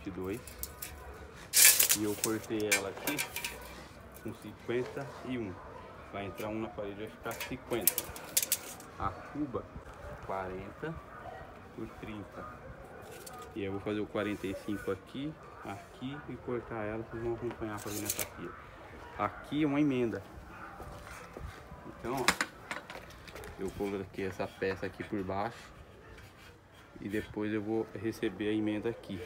22. E eu cortei ela aqui com 51. Vai entrar um na parede, vai ficar 50. A cuba 40 por 30. E eu vou fazer o 45 aqui, aqui e cortar ela. Vocês vão acompanhar pra ver nessa fila. Aqui é uma emenda. Então, ó, eu coloquei essa peça aqui por baixo e depois eu vou receber a emenda aqui.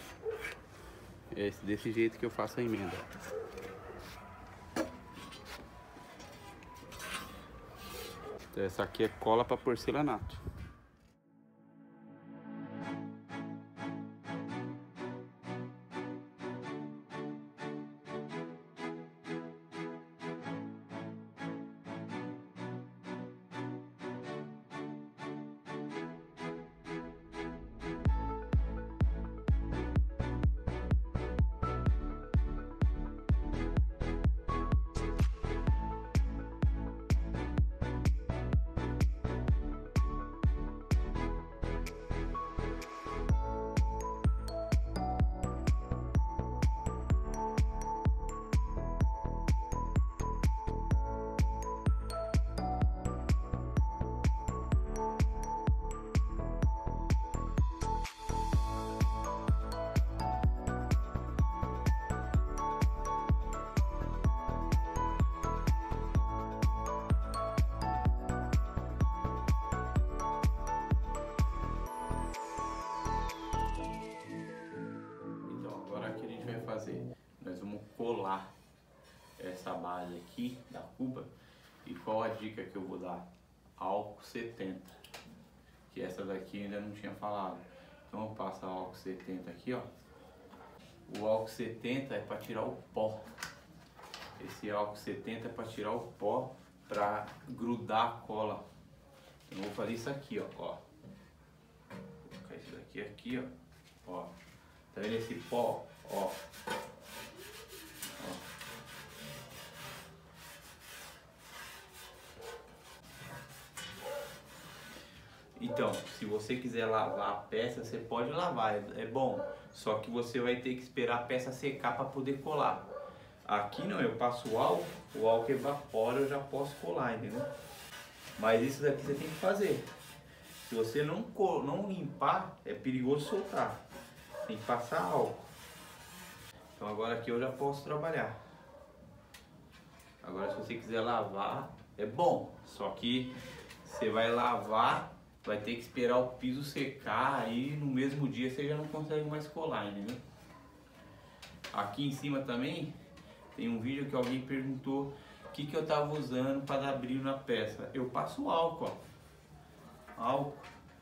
É desse jeito que eu faço a emenda. Então, essa aqui é cola para porcelanato. Nós vamos colar essa base aqui da cuba. E qual a dica que eu vou dar? Álcool 70, que essa daqui ainda não tinha falado. Então eu passo álcool 70 aqui, ó. O álcool 70 é para tirar o pó. Esse álcool 70 é para tirar o pó, para grudar a cola. Eu vou fazer isso aqui, ó. Vou colocar isso daqui aqui, ó. Tá vendo esse pó? Ó. Então, se você quiser lavar a peça, você pode lavar, é bom. Só que você vai ter que esperar a peça secar para poder colar. Aqui não, eu passo o álcool evapora, eu já posso colar, entendeu? Mas isso daqui você tem que fazer. Se você não limpar, é perigoso soltar. Tem que passar álcool. Então agora aqui eu já posso trabalhar. Agora se você quiser lavar, é bom. Só que você vai lavar, vai ter que esperar o piso secar, aí no mesmo dia você já não consegue mais colar, entendeu? Aqui em cima também tem um vídeo que alguém perguntou o que eu tava usando para dar brilho na peça. Eu passo álcool, ó. Álcool.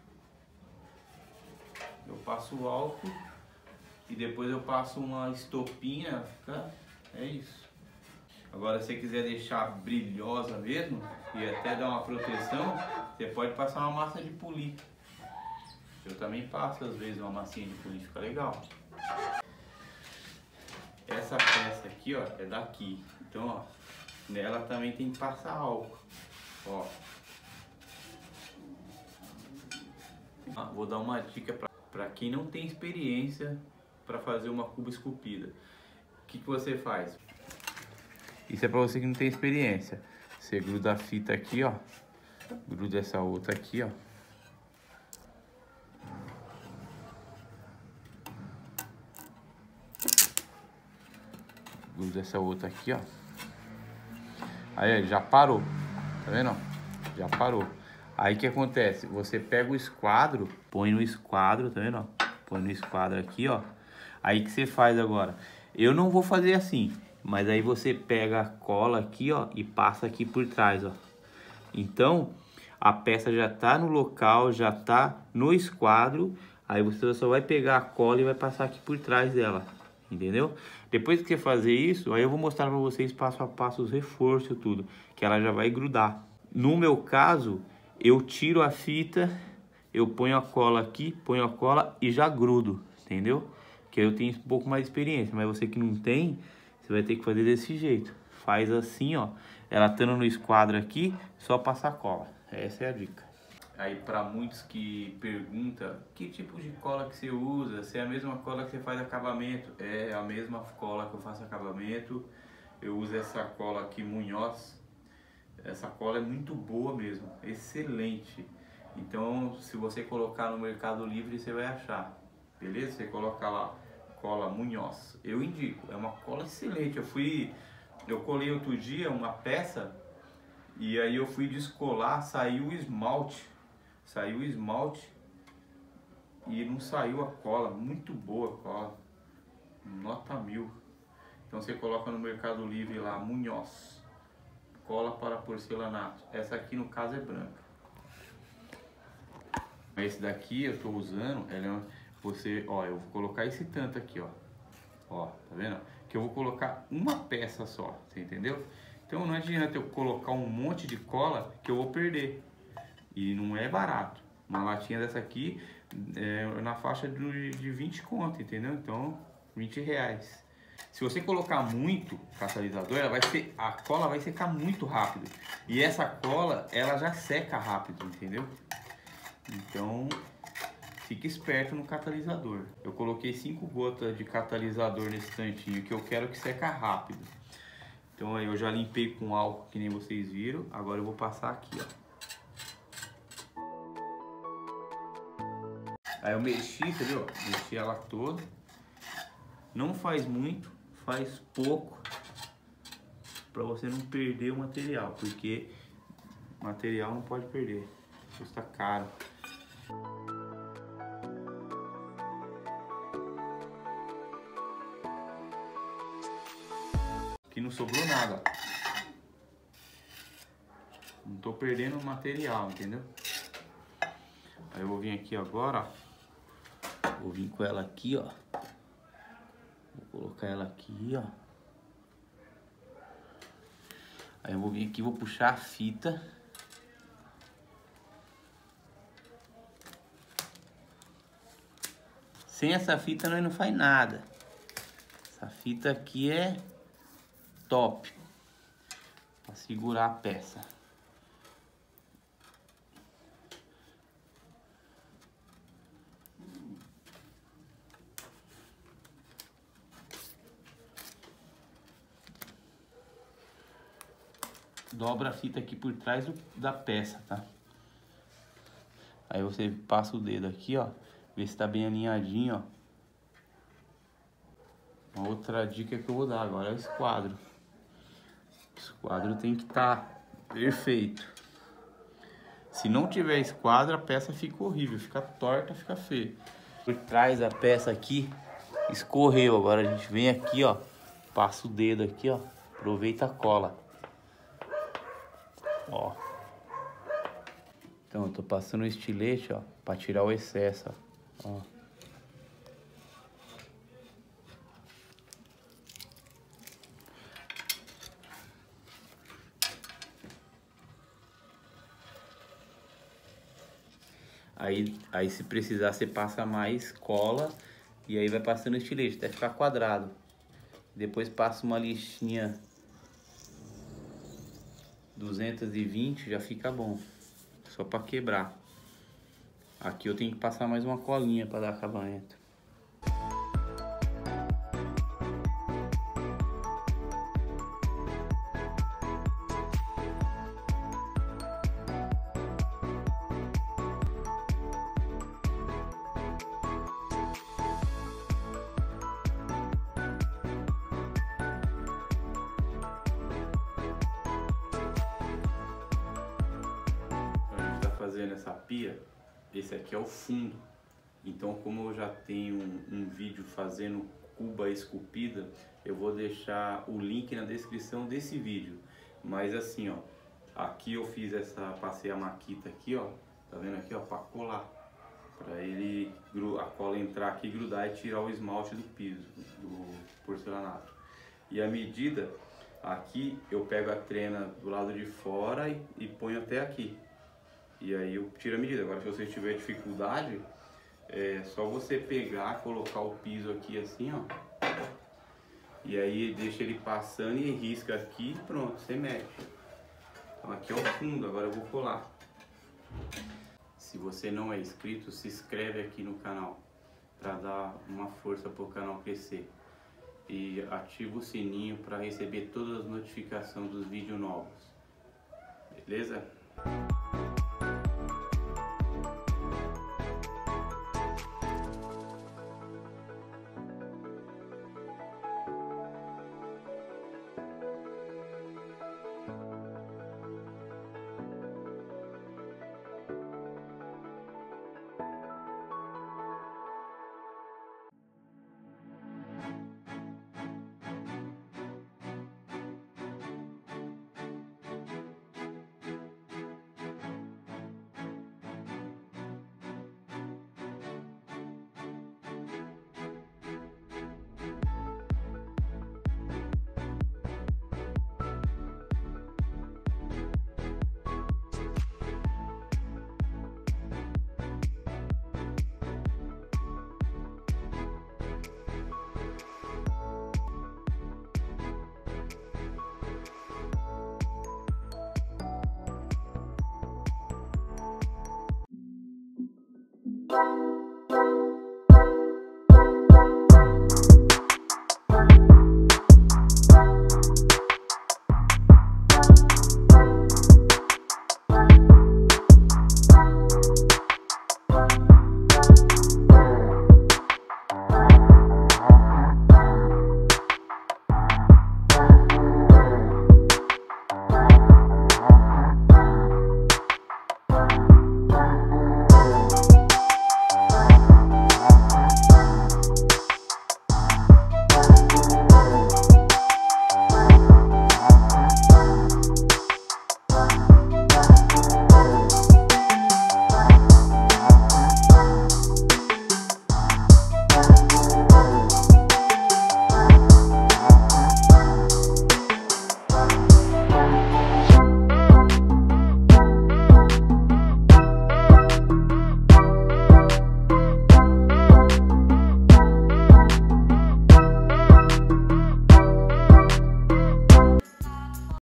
Eu passo álcool e depois eu passo uma estopinha, tá? É isso. Agora, se você quiser deixar brilhosa mesmo e até dar uma proteção, você pode passar uma massa de polir. Eu também passo às vezes uma massinha de polir, fica legal. Essa peça aqui, ó, é daqui. Então, ó, nela também tem que passar álcool. Ó. Vou dar uma dica para quem não tem experiência para fazer uma cuba esculpida. O que você faz? Isso é para você que não tem experiência. Você gruda a fita aqui, ó. Gruda essa outra aqui, ó. Gruda essa outra aqui, ó. Aí já parou. Tá vendo? Já parou. Aí o que acontece? Você pega o esquadro, põe no esquadro, tá vendo? Põe no esquadro aqui, ó. Aí o que você faz agora? Eu não vou fazer assim, mas aí você pega a cola aqui, ó, e passa aqui por trás, ó. Então, a peça já tá no local, já tá no esquadro. Aí você só vai pegar a cola e vai passar aqui por trás dela, entendeu? Depois que você fazer isso, aí eu vou mostrar pra vocês passo a passo os reforços, tudo, que ela já vai grudar. No meu caso, eu tiro a fita, eu ponho a cola aqui, ponho a cola e já grudo, entendeu? Que eu tenho um pouco mais de experiência, mas você que não tem, você vai ter que fazer desse jeito. Faz assim, ó, ela estando no esquadro aqui, só passar cola. Essa é a dica. Aí para muitos que perguntam que tipo de cola que você usa, se é a mesma cola que você faz acabamento, é a mesma cola que eu faço acabamento. Eu uso essa cola aqui Munhoz. Essa cola é muito boa mesmo, excelente. Então se você colocar no Mercado Livre você vai achar, beleza? Você coloca lá cola Munhoz, eu indico, é uma cola excelente. Eu colei outro dia uma peça e aí eu fui descolar, saiu o esmalte e não saiu a cola. Muito boa a cola, nota 1000. Então você coloca no Mercado Livre lá, Munhoz, cola para porcelanato. Essa aqui no caso é branca. Esse daqui eu tô usando, eu vou colocar esse tanto aqui, ó, tá vendo? Que eu vou colocar uma peça só, você entendeu? Então não adianta eu colocar um monte de cola que eu vou perder. E não é barato. Uma latinha dessa aqui é na faixa de 20 conto, entendeu? Então, 20 reais. Se você colocar muito catalisador, a cola vai secar muito rápido. E essa cola, ela já seca rápido, entendeu? Então, fique esperto no catalisador. Eu coloquei 5 gotas de catalisador nesse tantinho, que eu quero que seca rápido. Então aí eu já limpei com álcool, que nem vocês viram. Agora eu vou passar aqui, ó. Aí eu mexi, entendeu? Mexi ela toda. Não faz muito, faz pouco, para você não perder o material, porque o material não pode perder, custa caro. Aqui não sobrou nada. Não tô perdendo o material, entendeu? Aí eu vou vir aqui agora, ó. Vou vir com ela aqui, ó. Vou colocar ela aqui, ó. Aí eu vou vir aqui, vou puxar a fita. Sem essa fita nós não faz nada. Essa fita aqui é top para segurar a peça. Dobra a fita aqui por trás da peça, tá? Aí você passa o dedo aqui, ó. Vê se tá bem alinhadinho, ó. Uma outra dica que eu vou dar agora é o esquadro. O esquadro tem que estar perfeito. Se não tiver esquadro, a peça fica horrível, fica torta, fica feia. Por trás da peça aqui, escorreu. Agora a gente vem aqui, ó. Passa o dedo aqui, ó. Aproveita a cola. Ó. Então eu tô passando o estilete, ó, pra tirar o excesso, ó. Aí se precisar você passa mais cola e aí vai passando o estilete até ficar quadrado. Depois passa uma lixinha 220, já fica bom. Só para quebrar. Aqui eu tenho que passar mais uma colinha para dar acabamento. Fazendo essa pia, esse aqui é o fundo. Então, como eu já tenho um vídeo fazendo cuba esculpida, eu vou deixar o link na descrição desse vídeo. Mas assim, ó, aqui eu fiz passei a maquita aqui, ó, tá vendo aqui, ó, para colar, para ele a cola entrar aqui, grudar e tirar o esmalte do piso do porcelanato. E a medida aqui eu pego a trena do lado de fora e ponho até aqui. E aí eu tiro a medida. Agora se você tiver dificuldade, é só você pegar, colocar o piso aqui assim, ó. E aí deixa ele passando e risca aqui e pronto, você mexe. Então aqui é o fundo, agora eu vou colar. Se você não é inscrito, se inscreve aqui no canal para dar uma força para o canal crescer. E ativa o sininho para receber todas as notificações dos vídeos novos. Beleza?